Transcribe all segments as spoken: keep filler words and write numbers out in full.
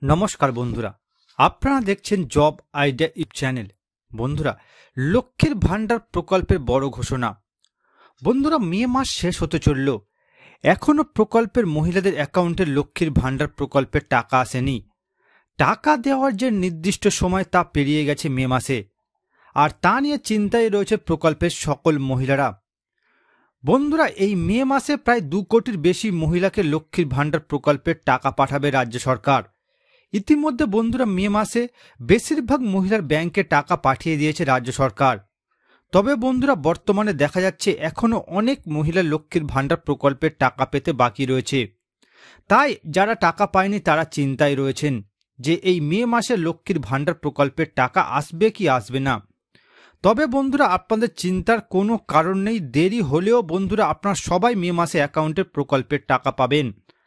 নমস্কার বন্ধুরা, আপনারা দেখছেন জব আইডিয়া ইউটিউব চ্যানেল। বন্ধুরা, লক্ষ্মীর ভান্ডার প্রকল্পের বড় ঘোষণা। বন্ধুরা, মে মাস শেষ হতে চলল, এখনও প্রকল্পের মহিলাদের অ্যাকাউন্টে লক্ষ্মীর ভান্ডার প্রকল্পের টাকা আসেনি। টাকা দেওয়ার যে নির্দিষ্ট সময় তা পেরিয়ে গেছে মে মাসে, আর তা নিয়ে চিন্তায় রয়েছে প্রকল্পের সকল মহিলারা। বন্ধুরা, এই মে মাসে প্রায় দু কোটির বেশি মহিলাকে লক্ষ্মীর ভান্ডার প্রকল্পের টাকা পাঠাবে রাজ্য সরকার। ইতিমধ্যে বন্ধুরা, মে মাসে বেশিরভাগ মহিলার ব্যাংকে টাকা পাঠিয়ে দিয়েছে রাজ্য সরকার। তবে বন্ধুরা, বর্তমানে দেখা যাচ্ছে এখনও অনেক মহিলা লক্ষ্মীর ভান্ডার প্রকল্পের টাকা পেতে বাকি রয়েছে। তাই যারা টাকা পায়নি তারা চিন্তায় রয়েছেন যে এই মে মাসে লক্ষ্মীর ভান্ডার প্রকল্পের টাকা আসবে কি আসবে না। তবে বন্ধুরা, আপনাদের চিন্তার কোনো কারণ নেই। দেরি হলেও বন্ধুরা, আপনারা সবাই মে মাসে অ্যাকাউন্টে প্রকল্পের টাকা পাবেন,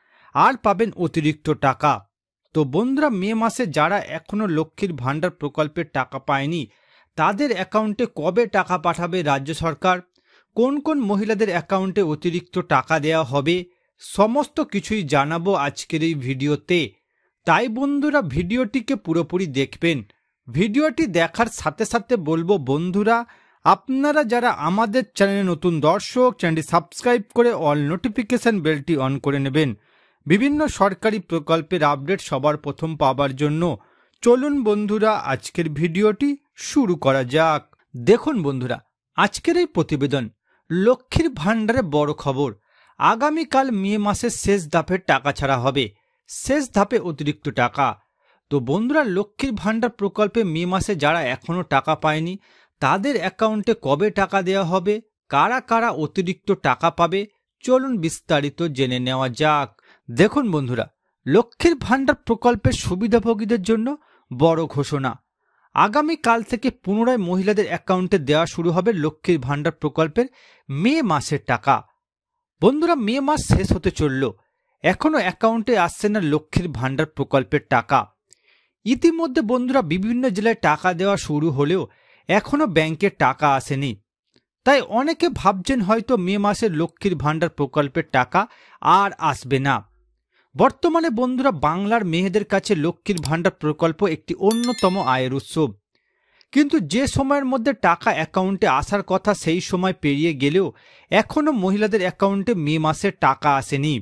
আর পাবেন অতিরিক্ত টাকা। তো বন্ধুরা, মে মাসে যারা এখনও লক্ষ্মীর ভান্ডার প্রকল্পের টাকা পায়নি তাদের অ্যাকাউন্টে কবে টাকা পাঠাবে রাজ্য সরকার, কোন কোন মহিলাদের অ্যাকাউন্টে অতিরিক্ত টাকা দেওয়া হবে, সমস্ত কিছুই জানাবো আজকের এই ভিডিওতে। তাই বন্ধুরা, ভিডিওটিকে পুরোপুরি দেখবেন। ভিডিওটি দেখার সাথে সাথে বলবো বন্ধুরা, আপনারা যারা আমাদের চ্যানেলে নতুন দর্শক, চ্যানেলটি সাবস্ক্রাইব করে অল নোটিফিকেশন বেলটি অন করে নেবেন বিভিন্ন সরকারি প্রকল্পের আপডেট সবার প্রথম পাওয়ার জন্য। চলুন বন্ধুরা, আজকের ভিডিওটি শুরু করা যাক। দেখুন বন্ধুরা, আজকের এই প্রতিবেদন লক্ষ্মীর ভান্ডারে বড় খবর। আগামীকাল মে মাসের শেষ ধাপের টাকা ছাড়া হবে, শেষ ধাপে অতিরিক্ত টাকা। তো বন্ধুরা, লক্ষ্মীর ভান্ডার প্রকল্পে মে মাসে যারা এখনও টাকা পায়নি তাদের অ্যাকাউন্টে কবে টাকা দেওয়া হবে, কারা কারা অতিরিক্ত টাকা পাবে, চলুন বিস্তারিত জেনে নেওয়া যাক। দেখুন বন্ধুরা, লক্ষ্মীর ভান্ডার প্রকল্পের সুবিধাভোগীদের জন্য বড় ঘোষণা। আগামীকাল থেকে পুনরায় মহিলাদের অ্যাকাউন্টে দেওয়া শুরু হবে লক্ষ্মীর ভান্ডার প্রকল্পের মে মাসের টাকা। বন্ধুরা, মে মাস শেষ হতে চলল, এখনও অ্যাকাউন্টে আসছে না লক্ষ্মীর ভান্ডার প্রকল্পের টাকা। ইতিমধ্যে বন্ধুরা, বিভিন্ন জেলায় টাকা দেওয়া শুরু হলেও এখনও ব্যাংকে টাকা আসেনি। তাই অনেকে ভাবছেন হয়তো মে মাসের লক্ষ্মীর ভান্ডার প্রকল্পের টাকা আর আসবে না। বর্তমানে বন্ধুরা, বাংলার মেয়েদের কাছে লক্ষ্মীর ভান্ডার প্রকল্প একটি অন্যতম আয়ের উৎস। কিন্তু যে সময়ের মধ্যে টাকা অ্যাকাউন্টে আসার কথা সেই সময় পেরিয়ে গেলেও এখনও মহিলাদের অ্যাকাউন্টে মে মাসের টাকা আসেনি।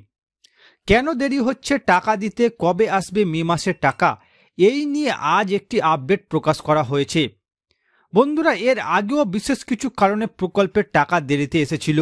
কেন দেরি হচ্ছে টাকা দিতে, কবে আসবে মে মাসের টাকা, এই নিয়ে আজ একটি আপডেট প্রকাশ করা হয়েছে। বন্ধুরা, এর আগেও বিশেষ কিছু কারণে প্রকল্পের টাকা দেরিতে এসেছিল।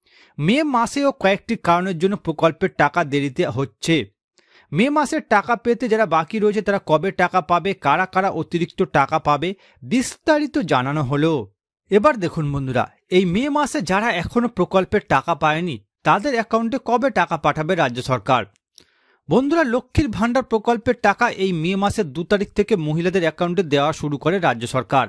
মে মাসেও কয়েকটি কারণের জন্য প্রকল্পের টাকা দেরিতে হচ্ছে। মে মাসের টাকা পেতে যারা বাকি রয়েছে তারা কবে টাকা পাবে, কারা কারা অতিরিক্ত টাকা পাবে, বিস্তারিত জানানো হলো। এবার দেখুন বন্ধুরা, এই মে মাসে যারা এখনো প্রকল্পের টাকা পায়নি তাদের অ্যাকাউন্টে কবে টাকা পাঠাবে রাজ্য সরকার। বন্ধুরা, লক্ষ্মীর ভান্ডার প্রকল্পের টাকা এই মে মাসের দু তারিখ থেকে মহিলাদের অ্যাকাউন্টে দেওয়া শুরু করে রাজ্য সরকার।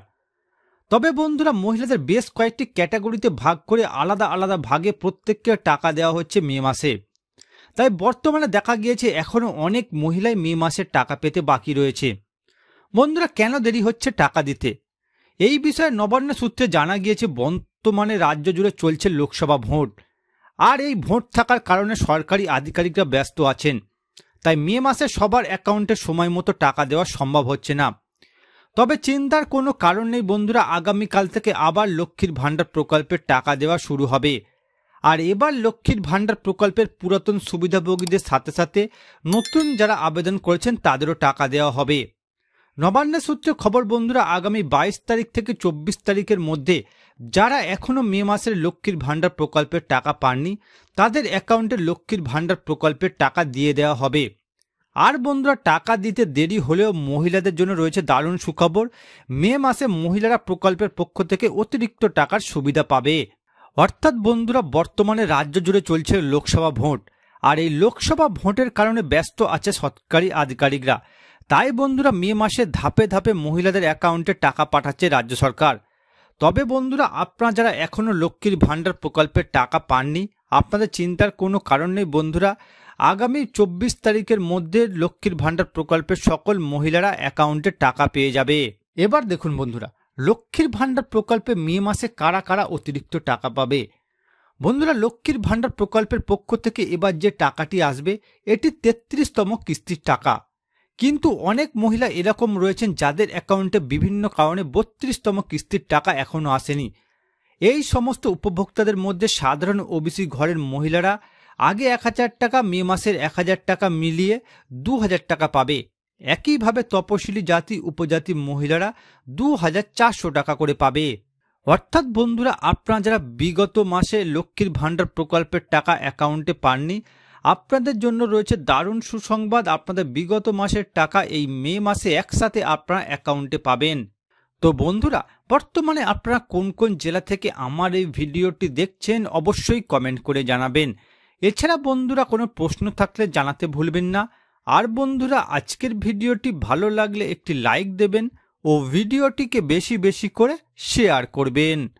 তবে বন্ধুরা, মহিলাদের বেশ কয়েকটি ক্যাটাগরিতে ভাগ করে আলাদা আলাদা ভাগে প্রত্যেককে টাকা দেওয়া হচ্ছে মে মাসে। তাই বর্তমানে দেখা গিয়েছে এখনও অনেক মহিলাই মে মাসের টাকা পেতে বাকি রয়েছে। বন্ধুরা, কেন দেরি হচ্ছে টাকা দিতে, এই বিষয়ে নবান্ন সূত্রে জানা গিয়েছে বর্তমানে রাজ্য জুড়ে চলছে লোকসভা ভোট, আর এই ভোট থাকার কারণে সরকারি আধিকারিকরা ব্যস্ত আছেন। তাই মে মাসে সবার অ্যাকাউন্টে সময় মতো টাকা দেওয়া সম্ভব হচ্ছে না। তবে চিন্তার কোনো কারণ নেই বন্ধুরা, আগামীকাল থেকে আবার লক্ষ্মীর ভান্ডার প্রকল্পের টাকা দেওয়া শুরু হবে। আর এবার লক্ষ্মীর ভান্ডার প্রকল্পের পুরাতন সুবিধাভোগীদের সাথে সাথে নতুন যারা আবেদন করেছেন তাদেরও টাকা দেওয়া হবে। নবান্নের সূত্রে খবর বন্ধুরা, আগামী বাইশ তারিখ থেকে চব্বিশ তারিখের মধ্যে যারা এখনও মে মাসের লক্ষ্মীর ভান্ডার প্রকল্পের টাকা পাননি তাদের অ্যাকাউন্টে লক্ষ্মীর ভান্ডার প্রকল্পের টাকা দিয়ে দেওয়া হবে। আর বন্ধুরা, টাকা দিতে দেরি হলেও মহিলাদের জন্য রয়েছে দারুণ সুখবর। মে মাসে মহিলারা প্রকল্পের পক্ষ থেকে অতিরিক্ত টাকার সুবিধা পাবে। অর্থাৎ বন্ধুরা, বর্তমানে রাজ্য জুড়ে চলছে লোকসভা ভোট, আর এই লোকসভা ভোটের কারণে ব্যস্ত আছে সরকারি আধিকারিকরা। তাই বন্ধুরা, মে মাসে ধাপে ধাপে মহিলাদের অ্যাকাউন্টে টাকা পাঠাচ্ছে রাজ্য সরকার। তবে বন্ধুরা, আপনারা যারা এখনও লক্ষ্মীর ভান্ডার প্রকল্পের টাকা পাননি আপনাদের চিন্তার কোনো কারণ নেই বন্ধুরা, আগামী চব্বিশ তারিখের মধ্যে লক্ষ্মীর ভান্ডার প্রকল্পের সকল মহিলারা অ্যাকাউন্টে টাকা পেয়ে যাবে। এবার দেখুন বন্ধুরা, লক্ষ্মীর ভান্ডার প্রকল্পে মে মাসে কারা কারা অতিরিক্ত টাকা পাবে। বন্ধুরা, লক্ষ্মীর ভান্ডার প্রকল্পের পক্ষ থেকে এবার যে টাকাটি আসবে এটি তেত্রিশতম কিস্তির টাকা। কিন্তু অনেক মহিলা এরকম রয়েছেন যাদের অ্যাকাউন্টে বিভিন্ন কারণে বত্রিশতম কিস্তির টাকা এখনও আসেনি। এই সমস্ত উপভোক্তাদের মধ্যে সাধারণ ওবিসি ঘরের মহিলারা আগে এক হাজার টাকা, মে মাসের এক হাজার টাকা মিলিয়ে দু হাজার টাকা পাবে। একইভাবে তপশিলি জাতি উপজাতি মহিলারা দু হাজার চারশো টাকা করে পাবে। অর্থাৎ বন্ধুরা, আপনারা যারা বিগত মাসে লক্ষ্মীর ভাণ্ডার প্রকল্পের টাকা অ্যাকাউন্টে পাননি, আপনাদের জন্য রয়েছে দারুণ সুসংবাদ। আপনাদের বিগত মাসের টাকা এই মে মাসে একসাথে আপনারা অ্যাকাউন্টে পাবেন। তো বন্ধুরা, বর্তমানে আপনারা কোন কোন জেলা থেকে আমার এই ভিডিওটি দেখছেন অবশ্যই কমেন্ট করে জানাবেন। এছাড়া বন্ধুরা, কোনো প্রশ্ন থাকলে জানাতে ভুলবেন না। আর বন্ধুরা, আজকের ভিডিওটি ভালো লাগলে একটি লাইক দেবেন ও ভিডিওটিকে বেশি বেশি করে শেয়ার করবেন।